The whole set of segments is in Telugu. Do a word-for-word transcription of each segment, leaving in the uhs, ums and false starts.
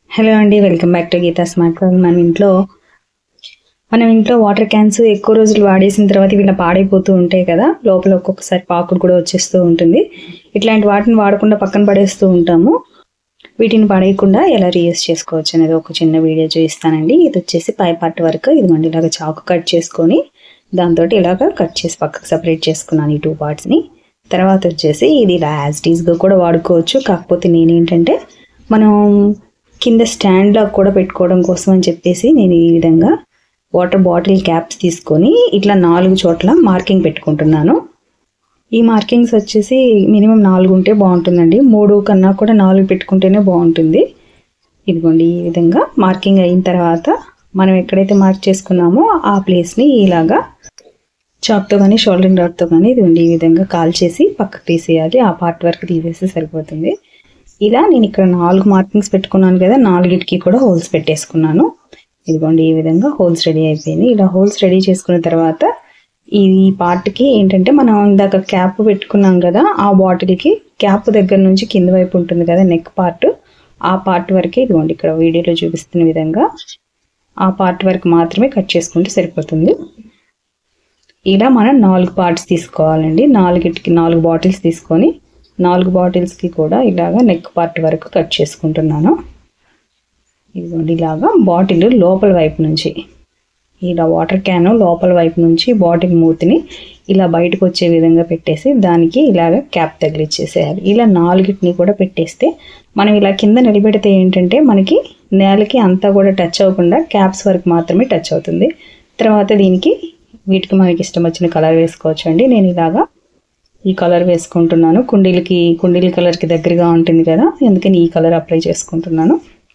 హలో అండి, welcome back to Geetha Smart World. మన ఇంట్లో మనం ఇంట్లో వాటర్ క్యాన్స్ ఎక్కువ రోజులు వాడేసిన తర్వాత ఇలా పాడైపోతూ ఉంటాయి కదా, లోపల ఒక్కొక్కసారి పాకుడు కూడా వచ్చేస్తూ ఉంటుంది. ఇట్లాంటి వాటిని వాడకుండా పక్కన పడేస్తూ ఉంటాము. వీటిని పడేయకుండా ఎలా రీయూస్ చేసుకోవచ్చు అనేది ఒక చిన్న వీడియో చూపిస్తానండి. ఇది వచ్చేసి పై పార్ట్ వరకు ఇది మండి ఇలాగ చాకు కట్ చేసుకొని దాంతో ఇలాగ కట్ చేసి పక్కకు సపరేట్ చేసుకున్నాను ఈ టూ పార్ట్స్ని. తర్వాత వచ్చేసి ఇది ఇలా యాజ్ టీజ్గా కూడా వాడుకోవచ్చు. కాకపోతే నేనేంటంటే మనం కింద స్టాండ్లో కూడా పెట్టుకోవడం కోసం అని చెప్పేసి నేను ఈ విధంగా వాటర్ బాటిల్ క్యాప్స్ తీసుకొని ఇట్లా నాలుగు చోట్ల మార్కింగ్ పెట్టుకుంటున్నాను. ఈ మార్కింగ్స్ వచ్చేసి మినిమం నాలుగు ఉంటే బాగుంటుందండి. మూడు కన్నా కూడా నాలుగు పెట్టుకుంటేనే బాగుంటుంది. ఇదిగోండి, ఈ విధంగా మార్కింగ్ అయిన తర్వాత మనం ఎక్కడైతే మార్క్ చేసుకున్నామో ఆ ప్లేస్ని ఇలాగా చాక్తో కానీ షోల్డరింగ్ రాడ్తో కానీ ఇదిగోండి ఈ విధంగా కాల్ చేసి పక్కకు తీసేయాలి. ఆ పార్ట్ వరకు తీసేస్తే సరిపోతుంది. ఇలా నేను ఇక్కడ నాలుగు మార్కింగ్స్ పెట్టుకున్నాను కదా, నాలుగిటికి కూడా హోల్స్ పెట్టేసుకున్నాను. ఇదిగోండి ఈ విధంగా హోల్స్ రెడీ అయిపోయింది. ఇలా హోల్స్ రెడీ చేసుకున్న తర్వాత ఈ పార్ట్కి ఏంటంటే మనం ఇందాక క్యాప్ పెట్టుకున్నాం కదా, ఆ బాటిల్కి క్యాప్ దగ్గర నుంచి కింద వైపు ఉంటుంది కదా నెక్ పార్ట్, ఆ పార్ట్ వరకే ఇదిగోండి ఇక్కడ వీడియోలో చూపిస్తున్న విధంగా ఆ పార్ట్ వరకు మాత్రమే కట్ చేసుకుంటే సరిపోతుంది. ఇలా మనం నాలుగు పార్ట్స్ తీసుకోవాలండి. నాలుగిటికి నాలుగు బాటిల్స్ తీసుకొని నాలుగు బాటిల్స్కి కూడా ఇలాగా నెక్ పార్ట్ వరకు కట్ చేసుకుంటున్నాను. ఇదిగోండి ఇలాగా బాటిల్ లోపల వైపు నుంచి ఇలా వాటర్ క్యాన్ లోపల వైపు నుంచి బాటిల్ మూతిని ఇలా బయటకు వచ్చే విధంగా పెట్టేసి దానికి ఇలాగ క్యాప్ తగిలిచ్చేసేయాలి. ఇలా నాలుగిటిని కూడా పెట్టేస్తే మనం ఇలా కింద నిలబెడితే ఏంటంటే మనకి నేలకి అంతా కూడా టచ్ అవ్వకుండా క్యాప్స్ వరకు మాత్రమే టచ్ అవుతుంది. తర్వాత దీనికి వీటికి మనకి ఇష్టం వచ్చిన కలర్ వేసుకోవచ్చు అండి. నేను ఇలాగా ఈ కలర్ వేసుకుంటున్నాను. కుండీలకి కుండీల కలర్కి దగ్గరగా ఉంటుంది కదా, అందుకని ఈ కలర్ అప్లై చేసుకుంటున్నాను.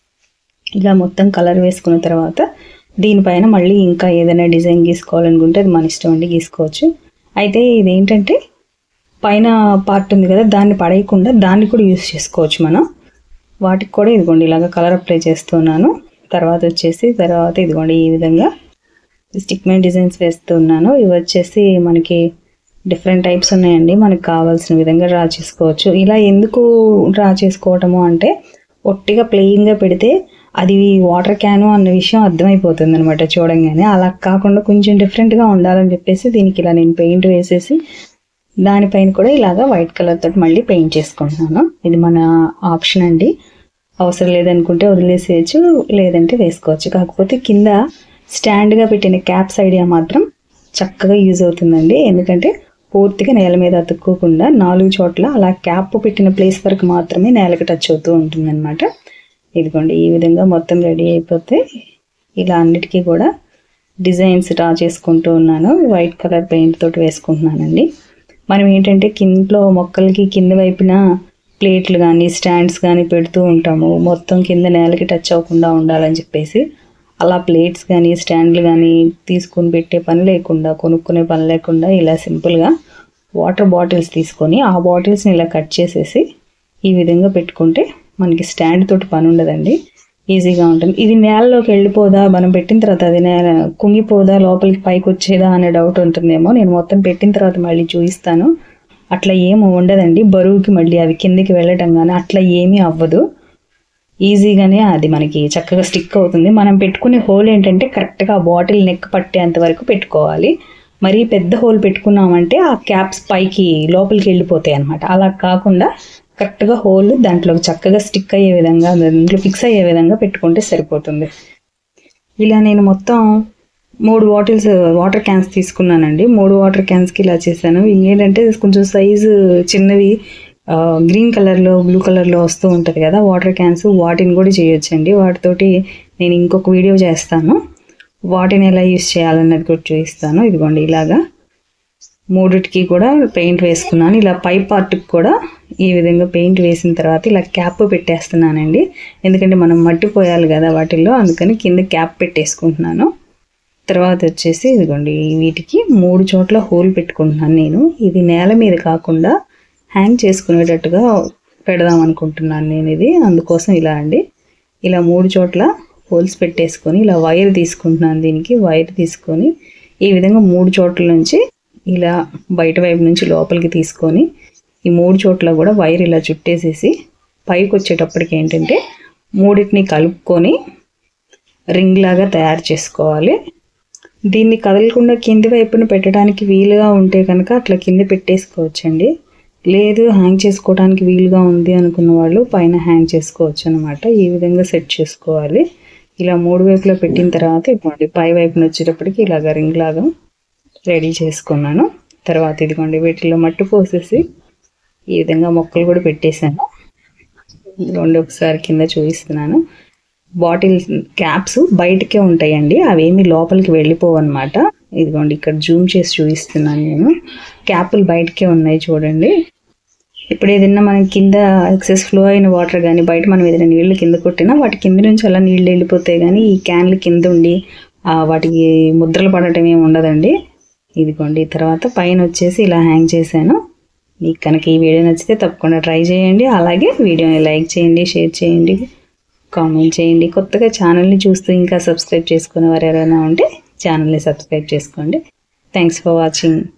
ఇలా మొత్తం కలర్ వేసుకున్న తర్వాత దీనిపైన మళ్ళీ ఇంకా ఏదైనా డిజైన్ గీసుకోవాలనుకుంటే అది మన ఇష్టం అండి, గీసుకోవచ్చు. అయితే ఇదేంటంటే పైన పార్ట్ ఉంది కదా, దాన్ని పడేయకుండా దాన్ని కూడా యూస్ చేసుకోవచ్చు మనం. వాటికి కూడా ఇదిగోండి ఇలాగ కలర్ అప్లై చేస్తున్నాను. తర్వాత వచ్చేసి తర్వాత ఇదిగోండి ఈ విధంగా స్టిక్మెన్ డిజైన్స్ వేస్తున్నాను. ఇవి వచ్చేసి మనకి డిఫరెంట్ టైప్స్ ఉన్నాయండి, మనకు కావాల్సిన విధంగా డ్రా చేసుకోవచ్చు. ఇలా ఎందుకు డ్రా చేసుకోవటము అంటే ఒట్టిగా ప్లెయిన్గా పెడితే అది వాటర్ క్యాను అన్న విషయం అర్థమైపోతుంది అనమాట చూడంగానే. అలా కాకుండా కొంచెం డిఫరెంట్గా ఉండాలని చెప్పేసి దీనికి ఇలా నేను పెయింట్ వేసేసి దానిపైన కూడా ఇలాగా వైట్ కలర్ తోటి మళ్ళీ పెయింట్ చేసుకుంటున్నాను. ఇది మన ఆప్షన్ అండి, అవసరం లేదనుకుంటే వదిలేసేయచ్చు, లేదంటే వేసుకోవచ్చు. కాకపోతే కింద స్టాండ్గా పెట్టిన క్యాప్స్ ఐడియా మాత్రం చక్కగా యూజ్ అవుతుందండి. ఎందుకంటే పూర్తిగా నేల మీద అతుక్కోకుండా నాలుగు చోట్ల అలా క్యాప్ పెట్టిన ప్లేస్ వరకు మాత్రమే నేలకు టచ్ అవుతూ ఉంటుంది అనమాట. ఇదిగోండి ఈ విధంగా మొత్తం రెడీ అయిపోతే ఇలా అన్నిటికీ కూడా డిజైన్స్ డ్రా చేసుకుంటూ ఉన్నాను. వైట్ కలర్ పెయింట్ తోటి వేసుకుంటున్నానండి. మనం ఏంటంటే కిందలో మొక్కలకి కింద వైపున ప్లేట్లు కానీ స్టాండ్స్ కానీ పెడుతూ ఉంటాము, మొత్తం కింద నేలకి టచ్ అవ్వకుండా ఉండాలని చెప్పేసి. అలా ప్లేట్స్ కానీ స్టాండ్లు కానీ తీసుకొని పెట్టే పని లేకుండా, కొనుక్కునే పని లేకుండా ఇలా సింపుల్గా వాటర్ బాటిల్స్ తీసుకొని ఆ బాటిల్స్ని ఇలా కట్ చేసేసి ఈ విధంగా పెట్టుకుంటే మనకి స్టాండ్ తోటి పని ఉండదండి, ఈజీగా ఉంటుంది. ఇది నేలలోకి వెళ్ళిపోదా, మనం పెట్టిన తర్వాత అది నేల కుంగిపోదా, లోపలికి పైకి వచ్చేదా అనే డౌట్ ఉంటుందేమో. నేను మొత్తం పెట్టిన తర్వాత మళ్ళీ చూపిస్తాను. అట్లా ఏమి ఉండదండి, బరువుకి మళ్ళీ అవి కిందికి వెళ్ళటం కానీ అట్లా ఏమీ అవ్వదు. ఈజీగానే అది మనకి చక్కగా స్టిక్ అవుతుంది. మనం పెట్టుకునే హోల్ ఏంటంటే కరెక్ట్గా ఆ బాటిల్ నెక్ పట్టేంత వరకు పెట్టుకోవాలి. మరీ పెద్ద హోల్ పెట్టుకున్నామంటే ఆ క్యాప్స్ పైకి లోపలికి వెళ్ళిపోతాయి అనమాట. అలా కాకుండా కరెక్ట్గా హోల్ దాంట్లో చక్కగా స్టిక్ అయ్యే విధంగా, దాంట్లో ఫిక్స్ అయ్యే విధంగా పెట్టుకుంటే సరిపోతుంది. ఇలా నేను మొత్తం మూడు బాటిల్స్ వాటర్ క్యాన్స్ తీసుకున్నానండి. మూడు వాటర్ క్యాన్స్కి ఇలా చేశాను. ఏంటంటే కొంచెం సైజు చిన్నవి గ్రీన్ కలర్లో బ్లూ కలర్లో వస్తూ ఉంటుంది కదా వాటర్ క్యాన్స్, వాటిని కూడా చేయొచ్చండి. వాటితోటి నేను ఇంకొక వీడియో చేస్తాను, వాటిని ఎలా యూస్ చేయాలన్నది కూడా చూపిస్తాను. ఇదిగోండి ఇలాగా మూడిటికి కూడా పెయింట్ వేసుకున్నాను. ఇలా పై పార్ట్కి కూడా ఈ విధంగా పెయింట్ వేసిన తర్వాత ఇలా క్యాప్ పెట్టేస్తున్నానండి. ఎందుకంటే మనం మట్టిపోయాలి కదా వాటిల్లో, అందుకని కింద క్యాప్ పెట్టేసుకుంటున్నాను. తర్వాత వచ్చేసి ఇదిగోండి వీటికి మూడు చోట్ల హోల్ పెట్టుకుంటున్నాను నేను. ఇది నేల మీద కాకుండా హ్యాంగ్ చేసుకునేటట్టుగా పెడదాం అనుకుంటున్నాను నేను ఇది, అందుకోసం ఇలా అండి. ఇలా మూడు చోట్ల హోల్స్ పెట్టేసుకొని ఇలా వైర్ తీసుకుంటున్నాను. దీనికి వైర్ తీసుకొని ఈ విధంగా మూడు చోట్ల నుంచి ఇలా బయట వైపు నుంచి లోపలికి తీసుకొని ఈ మూడు చోట్ల కూడా వైర్ ఇలా చుట్టేసేసి పైకి వచ్చేటప్పటికి ఏంటంటే మూడింటిని కలుపుకొని రింగ్ లాగా తయారు చేసుకోవాలి. దీన్ని కదలకుండా కింది వైపున పెట్టడానికి వీలుగా ఉంటే కనుక అట్లా కింద పెట్టేసుకోవచ్చండి. లేదు హ్యాంగ్ చేసుకోవడానికి వీలుగా ఉంది అనుకున్న వాళ్ళు పైన హ్యాంగ్ చేసుకోవచ్చు అనమాట. ఈ విధంగా సెట్ చేసుకోవాలి. ఇలా మూడు వైపులా పెట్టిన తర్వాత ఇదిగోండి పై వైపున వచ్చేటప్పటికి ఇలాగ రింగ్ లాగా రెడీ చేసుకున్నాను. తర్వాత ఇదిగోండి వీటిలో మట్టి పోసేసి ఈ విధంగా మొక్కలు కూడా పెట్టేశాను. రెండు ఒకసారి కింద చూపిస్తున్నాను. బాటిల్ క్యాప్స్ బయటకే ఉంటాయండి, అవేమి లోపలికి వెళ్ళిపోవన్నమాట. ఇదిగోండి ఇక్కడ జూమ్ చేసి చూపిస్తున్నాను నేను. క్యాపులు బయటకే ఉన్నాయి చూడండి. ఇప్పుడు ఏదైనా మనం కింద ఎక్సెస్ ఫ్లో అయిన వాటర్ కానీ బయట మనం ఏదైనా నీళ్లు కింద కొట్టినా వాటి కింద నుంచి అలా నీళ్ళు వెళ్ళిపోతాయి, కానీ ఈ క్యాన్లు కింద ఉండి వాటికి ముద్రలు పడటం ఏమి ఉండదండి. ఇదిగోండి తర్వాత పైన వచ్చేసి ఇలా హ్యాంగ్ చేశాను. మీకు కనుక ఈ వీడియో నచ్చితే తప్పకుండా ట్రై చేయండి. అలాగే వీడియోని లైక్ చేయండి, షేర్ చేయండి, కామెంట్ చేయండి. కొత్తగా ఛానల్ని చూస్తూ ఇంకా సబ్స్క్రైబ్ చేసుకునే వారు ఎవరైనా ఉంటే ఛానల్ని సబ్స్క్రైబ్ చేసుకోండి. Thanks for watching.